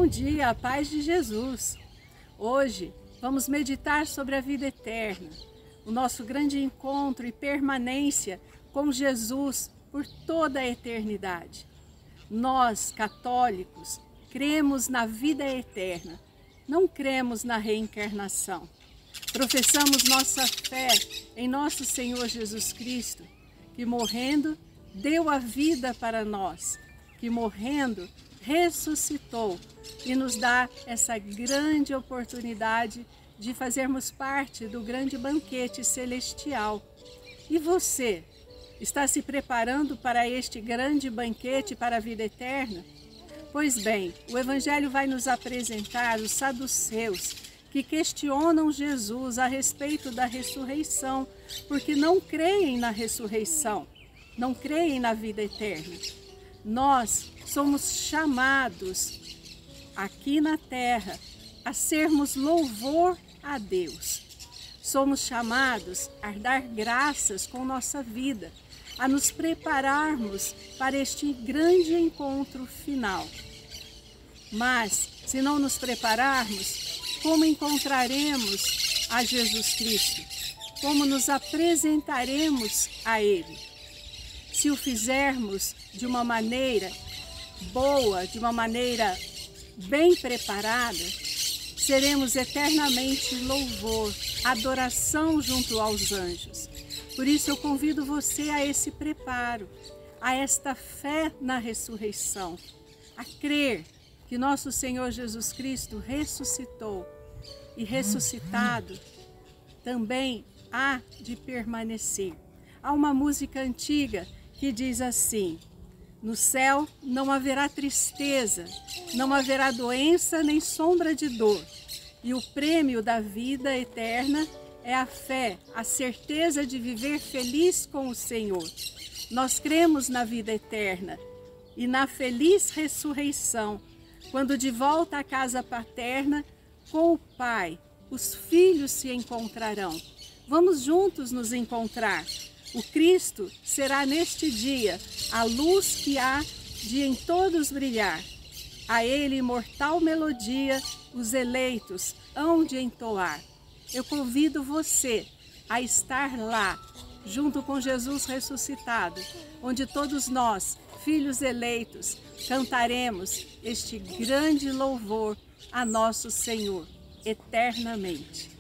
Bom dia, a paz de Jesus! Hoje vamos meditar sobre a vida eterna, o nosso grande encontro e permanência com Jesus por toda a eternidade. Nós, católicos, cremos na vida eterna, não cremos na reencarnação. Professamos nossa fé em nosso Senhor Jesus Cristo, que morrendo deu a vida para nós, que morrendo ressuscitou e nos dá essa grande oportunidade de fazermos parte do grande banquete celestial. E você, está se preparando para este grande banquete para a vida eterna? Pois bem, o Evangelho vai nos apresentar os saduceus, que questionam Jesus a respeito da ressurreição, porque não creem na ressurreição, não creem na vida eterna. Nós somos chamados aqui na terra a sermos louvor a Deus. Somos chamados a dar graças com nossa vida, a nos prepararmos para este grande encontro final. Mas, se não nos prepararmos, como encontraremos a Jesus Cristo? Como nos apresentaremos a Ele? Se o fizermos de uma maneira boa, de uma maneira bem preparada, seremos eternamente louvor, adoração junto aos anjos. Por isso eu convido você a esse preparo, a esta fé na ressurreição, a crer que nosso Senhor Jesus Cristo ressuscitou e ressuscitado também há de permanecer. Há uma música antiga que diz assim: no céu não haverá tristeza, não haverá doença nem sombra de dor. E o prêmio da vida eterna é a fé, a certeza de viver feliz com o Senhor. Nós cremos na vida eterna e na feliz ressurreição, quando de volta à casa paterna, com o Pai, os filhos se encontrarão. Vamos juntos nos encontrar. O Cristo será neste dia a luz que há de em todos brilhar. A Ele, imortal melodia, os eleitos hão de entoar. Eu convido você a estar lá, junto com Jesus ressuscitado, onde todos nós, filhos eleitos, cantaremos este grande louvor a nosso Senhor eternamente.